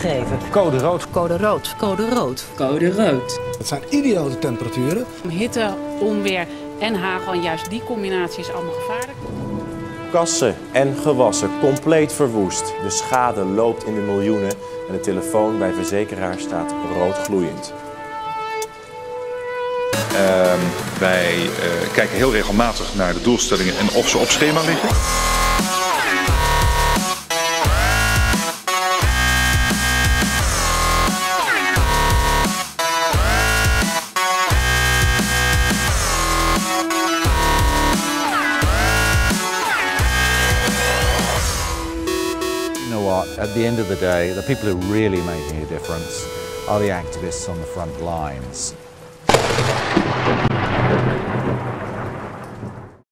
geven. Code rood. Code rood. Code rood. Code rood. Het zijn idiote temperaturen. Hitte, onweer en hagel, en juist die combinatie is allemaal gevaarlijk. Kassen en gewassen compleet verwoest. De schade loopt in de miljoenen en de telefoon bij verzekeraar staat rood gloeiend. Wij kijken heel regelmatig naar de doelstellingen en of ze op schema liggen. You know what, at the end of the day, the people who really making a difference are the activists on the front lines.